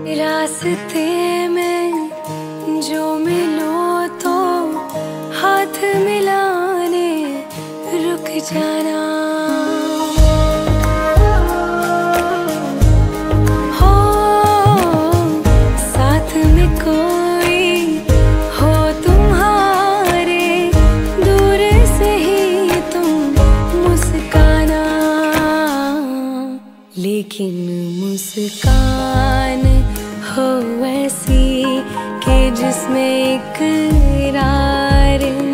रास्ते में जो मिलो तो हाथ मिलाने रुक जाना। हो साथ में कोई हो तुम्हारे, दूर से ही तुम मुस्काना। लेकिन मुस्कान हो ऐसी कि जिसमें इकरार